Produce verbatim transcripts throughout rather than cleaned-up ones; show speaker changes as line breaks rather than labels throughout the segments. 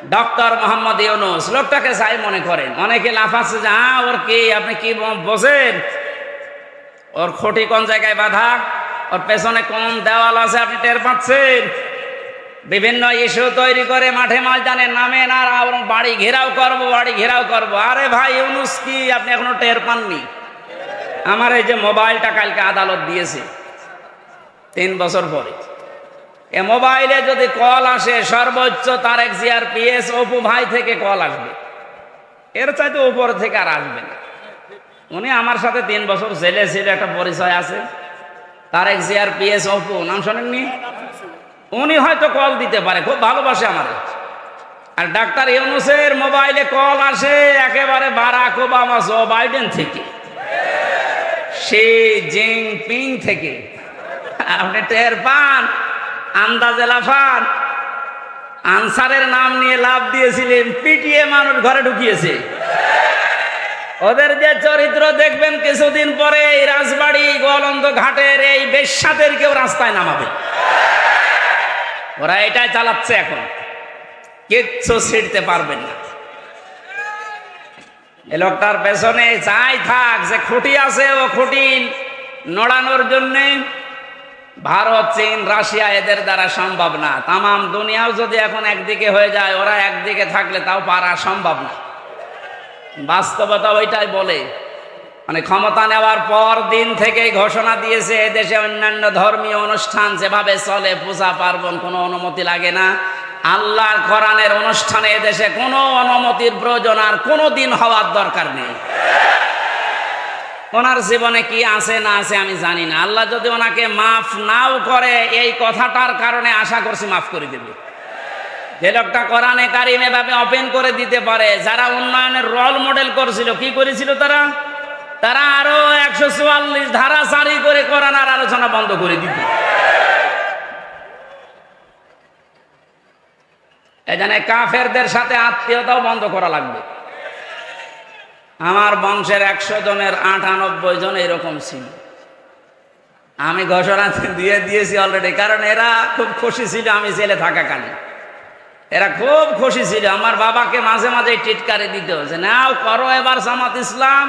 Doctor Mohammad Yunus লোকটাকে চাই মনে করেন, অনেকে লাফাচ্ছে যে হ্যাঁ ওর কি আপনি কি বোঝেন, ওর খুঁটি কোন জায়গায় বাঁধা, ওর পেছনে কোন দেওয়াল আছে আপনি টের পাচ্ছেন। বিভিন্ন ইস্যু তৈরি করে মাঠে ময়দানে নামেন আর বাড়ি ঘেরাও করবো বাড়ি ঘেরাও করবো। আরে ভাই ইউনূস কি আপনি এখনো টের পাননি? আমার এই যে মোবাইলটা কালকে আদালত দিয়েছে তিন বছর পরে, এ মোবাইলে যদি কল আসে সর্বোচ্চ তারেক জিয়ার পিএস অপু ভাই থেকে কল আসবে, এর চাইতে উপর থেকে আর আসবে না। উনি আমার সাথে তিন বছর জেলে ছিল, একটা পরিচয় আছে। তারেক জিয়ার পিএস অপু নাম শোনেননি? উনি হয়তো কল দিতে পারে, খুব ভালোবাসে আমার। আর ডাক্তার ইউনূসের মোবাইলে কল আসে একেবারে বারাক ওবামা জো বাইডেন থেকে, শি জিনপিং থেকে। আপনি টের পান, আন্দাজে লাফান। আনসারের নাম নিয়ে লাভ দিয়েছিলেন, পিটিয়ে মানুষ ঘরে ঢুকিয়েছে। ওদের যে চরিত্র দেখবেন কিছুদিন পরে এই রাজবাড়ি গোয়ালন্দ ঘাটের এই বেশ্যাদের কেউ রাস্তায় নামাবে। ওরা এটাই চালাচ্ছে এখন, কিচ্ছু ছিঁড়তে পারবেন না। এ লোকটার পেছনে যাই থাক, যে খুঁটি আছে ও খুঁটি নড়ানোর জন্যে ভারত, চীন, রাশিয়া এদের দ্বারা সম্ভব না। তামাম দুনিয়াও যদি এখন একদিকে হয়ে যায়, ওরা একদিকে থাকলে তাও পারা সম্ভব না। বাস্তবতা ওইটাই বলে। মানে ক্ষমতা নেওয়ার পর দিন থেকেই ঘোষণা দিয়েছে এদেশে অন্যান্য ধর্মীয় অনুষ্ঠান যেভাবে চলে, পূজা পার্বণ কোনো অনুমতি লাগে না। আল্লাহর কোরআনের অনুষ্ঠানে এদেশে কোনো অনুমতির প্রয়োজন আর কোনো দিন হওয়ার দরকার নেই। ওনার জীবনে কি আছে না আছে আমি জানি না। আল্লাহ যদি ওনাকে মাফ নাও করে, এই কথাটার কারণে আশা করছি মাফ করে দেবে। যে লোকটা কোরআনে কারিম এভাবে ওপেন করে দিতে পারে, যারা উন্নয়নের রোল মডেল করেছিল, কি করেছিল তারা? তারা আরো একশো চুয়াল্লিশ ধারা জারি করে কোরআন আর আলোচনা বন্ধ করে দিত। এখানে কাফেরদের সাথে আত্মীয়তাও বন্ধ করা লাগবে। আমার বংশের একশো জনের আটানব্বই জন এরকম ছিল। আমি ঘোষণা দিয়ে দিয়েছি অলরেডি, কারণ এরা খুব খুশি ছিল আমি জেলে থাকাকালীন। এরা খুব খুশি ছিল, আমার বাবাকে মাঝে মাঝে টিটকারি দিত যে নাও করো এবার জামাত ইসলাম।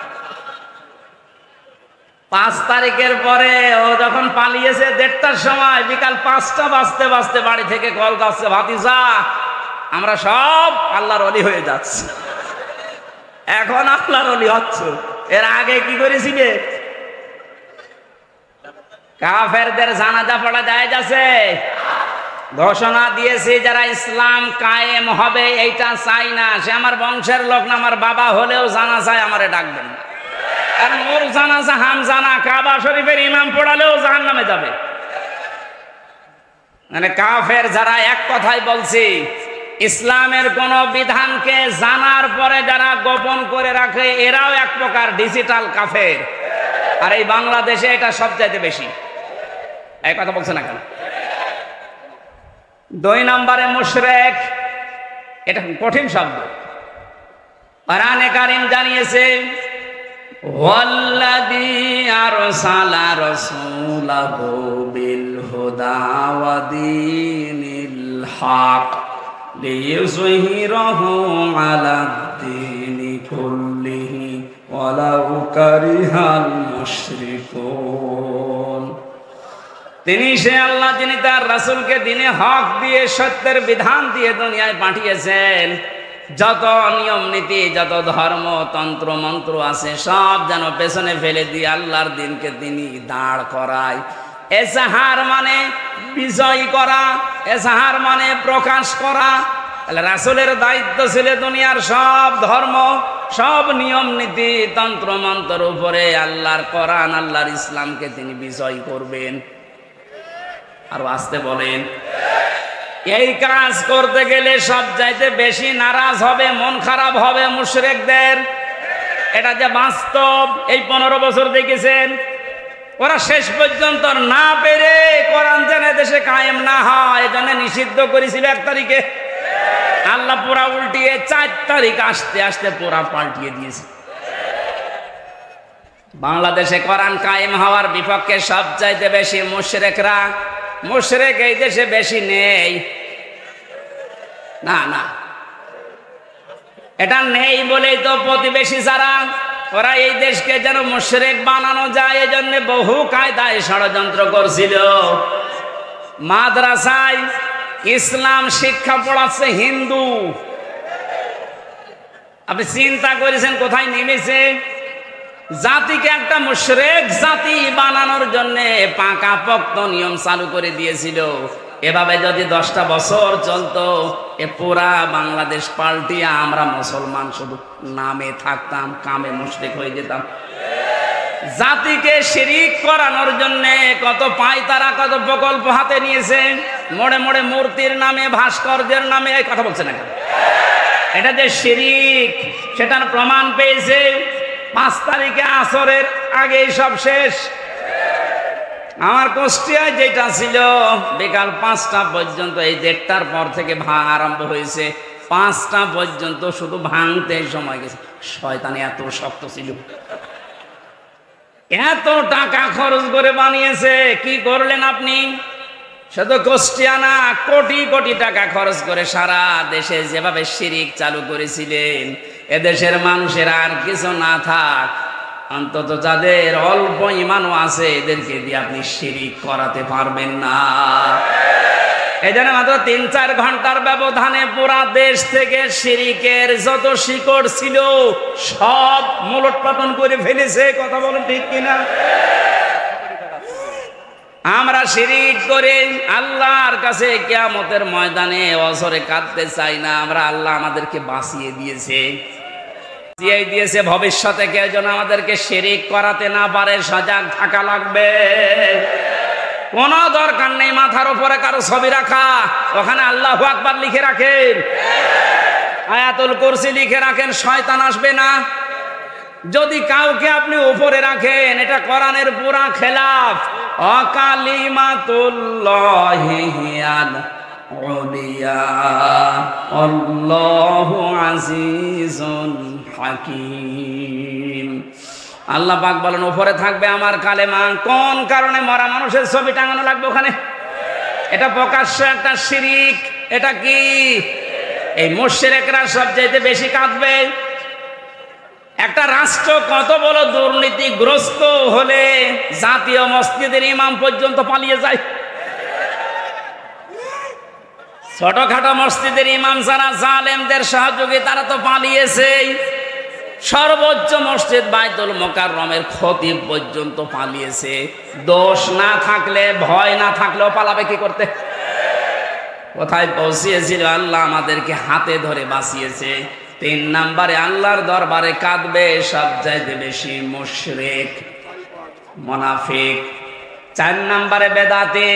পাঁচ তারিখের পরে ও যখন পালিয়েছে দেড়টার সময়, বিকাল পাঁচটা বাজতে বাজতে বাড়ি থেকে কল যাচ্ছে, ভাতিজা আমরা সব আল্লাহর ওলি হয়ে যাচ্ছে। এখন আল্লাহর ওলি হচ্ছ, এর আগে কি করেছিলে? কাফেরদের জানাজা পড়া যায় যাচ্ছে। ঘোষণা দিয়েছি যারা ইসলাম কায়েম হবে এইটা চাই না, সে আমার বংশের লোক না, আমার বাবা হলেও জানাজায় আমারে ডাকবেন না। কারণ ওর জানাজা হামজানা, কাবা শরীফের ইমাম পড়ালেও জাহান্নামে যাবে। মানে কাফের যারা এক কথাই বলছি, ইসলামের কোন বিধানকে জানার পরে যারা গোপন করে রাখে, এরাও এক প্রকার ডিজিটাল কাফের। আর এই বাংলাদেশে এটা সবচাইতে বেশি। এই কথা বলছে না কেন? দুই নম্বরে মুশরিক, এটা কঠিন শব্দ। কোরআনে কারীম জানিয়েছে ওয়াল্লাযী আরসালা রাসূলাহু বিল হুদা ওয়া দীনিল হক লিইয়ুযহিরাহু আলাদ-দীনি কুল্লিহি ওয়ালাউ কারিহাল মুশরিকুন। তিনি সে আল্লাহ যিনি তার রাসূলকে দ্বীনে হক দিয়ে, সত্যের বিধান দিয়ে দুনিয়ায় পাঠিয়েছেন। যত নিয়ম নীতি, যত ধর্ম তন্ত্র মন্ত্র আছে সব যেন পেছনে ফেলে দিয়ে আল্লাহর দিনকে তিনি দাঁড় করায়। এজাহার মানে বিজয় করা, এজাহার মানে প্রকাশ করা। তাহলে রাসূলের দায়িত্ব ছিল দুনিয়ার সব ধর্ম, সব নিয়ম নীতি তন্ত্র মন্ত্রের উপরে আল্লাহর কোরআন, আল্লাহর ইসলামকে তিনি বিজয় করবেন। আর আসতে বলেন, এই কাজ করতে গেলে সব চাইতে বেশি নারাজ হবে, মন খারাপ হবে মুশরিকদের। এটা যে বাস্তব, এই পনেরো বছর দেখেছেন। ওরা শেষ পর্যন্ত না পেরে কোরআন যেন দেশে কায়েম না হয় এজন্য নিষিদ্ধ করেছিল এক তারিখে। আল্লাহ পুরা উল্টিয়ে চার তারিখ আসতে আসতে পুরা পাল্টিয়ে দিয়েছে। বাংলাদেশে কোরআন কায়েম হওয়ার বিপক্ষে সব চাইতে বেশি মুশরিকরা। মুশরিক এই দেশে বেশি নেই। না না, এটা নেই বলেই তো প্রতিবেশী যারা ওরা এই দেশকে যেন মুশরিক বানানো যায় এই জন্য বহু কায়দায় ষড়যন্ত্র করছিল। মাদ্রাসায় ইসলাম শিক্ষা পড়াচ্ছে হিন্দু। আপনি চিন্তা করেছেন কোথায় নেমেছে? জাতিকে একটা মুশরিক জাতি বানানোর জন্য পাকাপোক্ত নিয়ম চালু করে দিয়েছিল। এভাবে যদি দশটা বছর চলতো, এ পুরা বাংলাদেশ পাল্টিয়ে আমরা মুসলমান শুধু নামে থাকতাম, কামে মুশরিক হয়ে যেতাম। জাতিকে শিরিক করানোর জন্য কত পায়তারা, কত প্রকল্প হাতে নিয়েছে। মোড়ে মোড়ে মূর্তির নামে, ভাস্কর্যের নামে, এই কথা বলছে না কেন? এটা যে শিরিক সেটার প্রমাণ পেয়েছে। পাঁচ তারিখে আসরের আগেই সব শেষ। আমার কুষ্টিয়ায় যেটা ছিল বিকাল পাঁচটা পর্যন্ত, এই দেড়টার পর থেকে ভাঙ আরম্ভ হয়েছে, পাঁচটা পর্যন্ত শুধু ভাঙতে সময় গেছে। শয়তানি এত শক্ত ছিল, এত টাকা খরচ করে বানিয়েছে। কি করলেন আপনি? শুধু কুষ্টিয়া না, কোটি কোটি টাকা খরচ করে সারা দেশে যেভাবে শিরিক চালু করেছিলেন, এদেশের মানুষের আর কিছু না থাক, অন্তত যাদের অল্প ইমানও আছে এদেরকে দিয়ে আপনি শিরিক করাতে পারবেন না। এই জন্য মাত্র তিন চার ঘন্টার ব্যবধানে পুরা দেশ থেকে শিরিকের যত শিকড় ছিল সব মূলোৎপাটন করে ফেলেছে। কথা বলেন ঠিক কিনা? আমরা শিরিক করে আল্লাহর কাছে কিয়ামতের ময়দানে অঝরে কাঁদতে চাই না। আমরা আল্লাহ আমাদেরকে বাঁচিয়ে দিয়েছে, বাঁচিয়ে দিয়েছে ভবিষ্যতে কেউ যেন আমাদেরকে শিরিক করাতে না পারে, সজাগ থাকা লাগবে। কোন দরকার নেই মাথার উপরে কারো ছবি রাখা, ওখানে আল্লাহু আকবার লিখে রাখেন, আয়াতুল কুরসি লিখে রাখেন, শয়তান আসবে না। যদি কাউকে আপনি উপরে রাখেন, এটা কোরআনের পুরা খেলাফ। অকালিমাতুল্লাহি হিয়াল উলিয়া আল্লাহু আজিজুন হাকীম। আল্লাহ পাক বলেন উপরে থাকবে আমার কালেমা। কোন কারণে মরা মানুষের ছবি টাঙানো লাগবে ওখানে? এটা প্রকাশ্য একটা শিরিক। এটা কি? এই মুশরিকরা সবচাইতে বেশি কাঁদবে। একটা রাষ্ট্র কত বড় দুর্নীতিগ্রস্ত হলে জাতীয় মসজিদের ইমাম পর্যন্ত পালিয়ে যায়। ছোটখাটো মসজিদের ইমাম যারা জালেমদের সহযোগী তারা তো পালিয়েছে। সর্বোচ্চ মসজিদ বাইতুল মোকাররমের খতিব পর্যন্ত পালিয়েছে। দোষ না থাকলে, ভয় না থাকলেও পালাবে কি করতে? কোথায় পৌঁছিয়েছিল? আল্লাহ আমাদেরকে হাতে ধরে বাঁচিয়েছে। তিন নাম্বারে আল্লাহর দরবারে কাঁদবে সবচাইতে বেশি মুশরিক, মুনাফিক। চার নাম্বারে বেদাতি।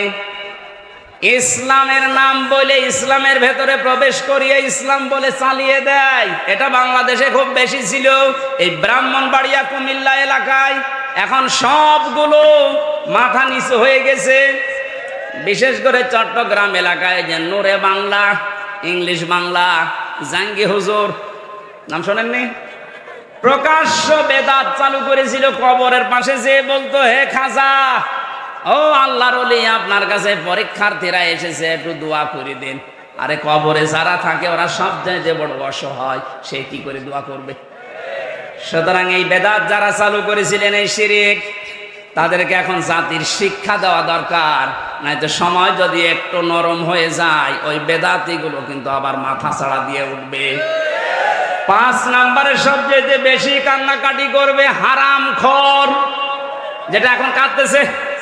ইসলামের নাম বলে ইসলামের ভেতরে প্রবেশ করিয়ে ইসলাম বলে চালিয়ে দেয়। এটা বাংলাদেশে খুব বেশি ছিল। এই ব্রাহ্মণবাড়িয়া, কুমিল্লা এলাকায় এখন সবগুলো মাথা নিচু হয়ে গেছে। বিশেষ করে চট্টগ্রাম এলাকায় যে নূরে বাংলা, ইংলিশ বাংলা, জাঙ্গি হুজুর নাম শোনেননি? প্রকাশ্য বেদাত চালু করেছিল। কবরের পাশে যে বলতো, হে খাজা, ও আল্লাহর ওলি, আপনার কাছে পরীক্ষার্থীরা এসেছে, একটু দোয়া করে দেন। আরে কবরে যারা থাকে ওরা সব চাইতে বড় অসহায়, সে কি করে দোয়া করবে? সুতরাং এই বেদাত যারা চালু করেছিলেন, এই শিরিক, তাদেরকে এখন জাতির শিক্ষা দেওয়া দরকার। নয়তো সময় যদি একটু নরম হয়ে যায়, ওই বেদাতিগুলো কিন্তু আবার মাথা ছাড়া দিয়ে উঠবে। পাঁচ নম্বরে সবচেয়ে বেশি কান্নাকাটি করবে হারামখোর, যেটা এখন কাঁদতেছে।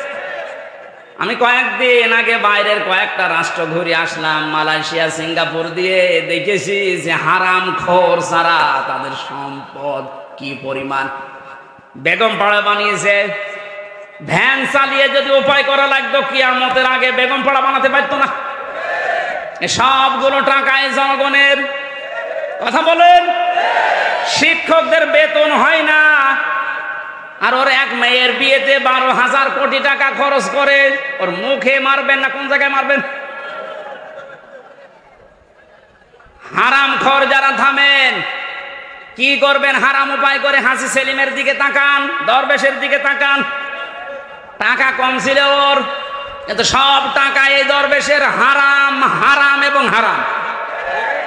আমি কয়েকদিন আগে বাইরের কয়েকটা রাষ্ট্র ঘুরে আসলাম, মালয়েশিয়া, সিঙ্গাপুর দিয়ে, দেখেছি যে হারামখোর ছাড়া তাদের সম্পদ কি পরিমাণ। বেগম পাড়া বানিয়েছে। ভ্যান চালিয়ে যদি উপায় করা লাগতো, কিয়ামতের আগে বেগম পাড়া বানাতে পারতো না। সবগুলো টাকায় জনগণের। কথা বলেন। শিক্ষকদের বেতন হয় না, আর ওর এক মেয়ের বিয়েতে বারো হাজার কোটি টাকা খরচ করে। ওর মুখে মারবেন না কোন জায়গায় মারবেন? হারামখোর যারা, থামেন। কি করবেন? হারাম উপায় করে হাসি সেলিমের দিকে তাকান, দরবেশের দিকে তাকান। টাকা কম ছিল ওর, কিন্তু সব টাকা এই দরবেশের। হারাম, হারাম এবং হারাম।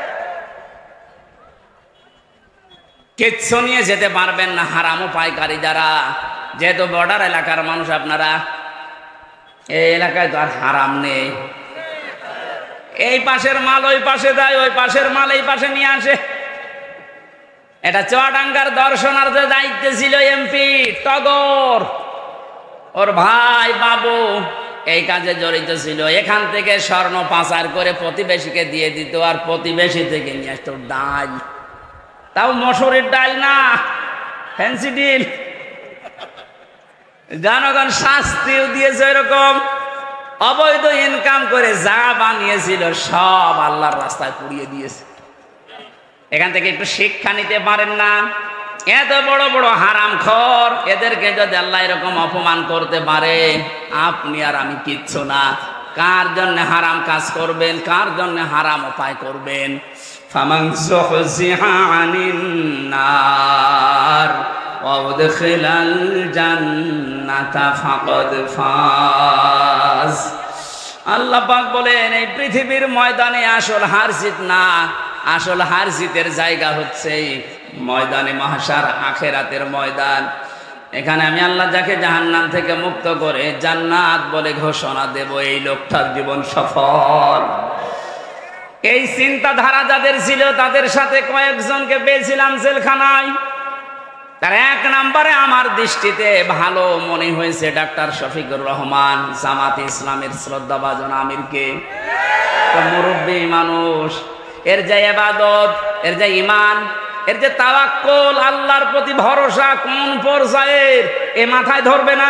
কিচ্ছু নিয়ে যেতে পারবেন না, হারামও পাইকারি যারা, যেহেতু বর্ডার এলাকার মানুষ আপনারা, এই এলাকায় তো আর হারাম নেই। এই পাশের মাল ওই পাশে দেয়, ওই পাশের মাল এই পাশে নিয়ে আসে। এটা চুয়াডাঙ্গার দর্শনার্থীর দায়িত্বে ছিল এমপি টগর, ওর ভাই বাবু এই কাজে জড়িত ছিল। এখান থেকে স্বর্ণ পাচার করে প্রতিবেশীকে দিয়ে দিত, আর প্রতিবেশী থেকে নিয়ে আসতো ডাল, তাও মসুরির ডাল না, ফ্যান্সি ডিল। জনগণ শাস্তিও দিয়েছে এরকম। অবৈধ ইনকাম করে যা বানিয়েছিল সব আল্লাহর রাস্তায় পুড়িয়ে দিয়েছে। এখান থেকে একটু শিক্ষা নিতে পারেন না? এত বড় বড় হারামখোর, এদেরকে যদি আল্লাহ এরকম অপমান করতে পারে, আপনি আর আমি কিচ্ছু না। কার জন্য হারাম কাজ করবেন, কার জন্য হারাম উপায় করবেন? ফামান যুহজিহা আনিন নার ওয়া উদখিলাল জান্নাতা ফাকাদ ফাজ। আল্লাহ পাক বলেন, এই পৃথিবীর ময়দানে আসল হার জিত না, আসল হার জিতের জায়গা হচ্ছে ময়দানে মাহশার, আখিরাতের ময়দান। এখানে আমি আল্লাহ যাকে জাহান্নাম থেকে মুক্ত করে জান্নাত বলে ঘোষণা দেব, এই লোকটার জীবন সফল। এই চিন্তাধারা যাদের ছিল, তাদের সাথে কয়েকজনকে পেয়েছিলাম জেলখানায়। তার এক নম্বরে আমার দৃষ্টিতে ভালো মনে হয়েছে ডাক্তার শফিকুর রহমান, জামাত ইসলামের শ্রদ্ধাভাজন আমিরকে। মুরব্বী মানুষ, এর যে ইবাদত, এর যে ঈমান, এর যে তাওয়াক্কুল, আল্লাহর প্রতি ভরসা কোন পর্যায়ের এ মাথায় ধরবে না।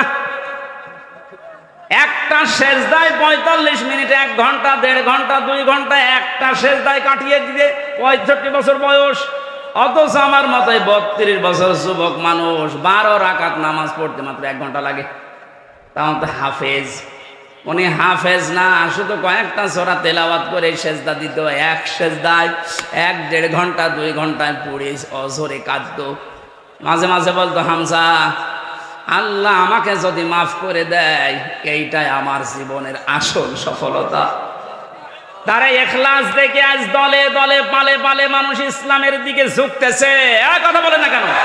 একটা সেজদায় পঁয়তাল্লিশ মিনিট, এক ঘন্টা, দেড় ঘন্টা, দুই ঘন্টা একটা সেজদায় কাটিয়ে দিতে পঁয়ষট্টি বছর বয়স। অথচ আমার মতো বত্রিশ বছর যুবক মানুষ বারো রাকাত নামাজ পড়তে মাত্র এক ঘন্টা লাগে। তাও তো হাফেজ, উনি হাফেজ না, শুধু কয়েকটা সূরা তেলাওয়াত করে সেজদা দিত। এক সেজদায় এক দেড় ঘন্টা, দুই ঘন্টায় পড়ে অজরে কাঁদতো। মাঝে মাঝে বলতো, হামজা আল্লাহ আমাকে যদি মাফ করে দেয়, এইটাই আমার জীবনের আসল সফলতা। তারা ইখলাস দেখে আজ দলে দলে পালে পালে মানুষ ইসলামের দিকে ঝুঁকতেছে। আর কথা বলে না কেন?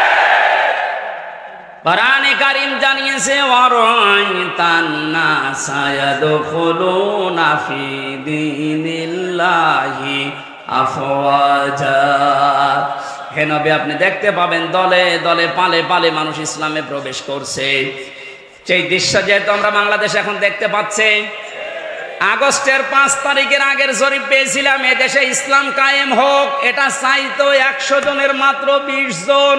কোরআনে কারীম জানিয়েছে, ওয়ারাইতান নাসা ইয়াদখুলুনা ফি দীনিল্লাহি আফওয়াজা। হে নবী, আপনি দেখতে পাবেন দলে দলে পালে পালে মানুষ ইসলামে প্রবেশ করছে। সেই দৃশ্য যেহেতু আমরা বাংলাদেশে এখন দেখতে পাচ্ছি। আগস্টের পাঁচ তারিখের আগের জরিপ পেয়েছিলাম, এদেশে ইসলাম কায়েম হোক, এটা চাইতো একশো জনের মাত্র বিশ জন।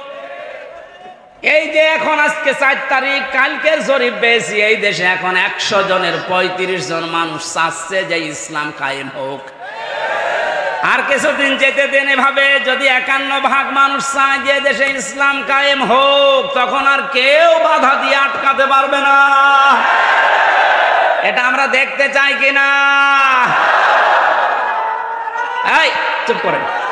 এই যে এখন আজকে চার তারিখ, কালকে জরিপ পেয়েছি, এই দেশে এখন একশো জনের পঁয়ত্রিশ জন মানুষ চাচ্ছে যে ইসলাম কায়েম হোক। আর কিছুদিন যেতে দেন এভাবে, যদি একান্ন ভাগ মানুষ চায় যে দেশে ইসলাম কায়েম হোক, তখন আর কেউ বাধা দিয়ে আটকাতে পারবে না। এটা আমরা দেখতে চাই কিনা? এই চুপ করেন।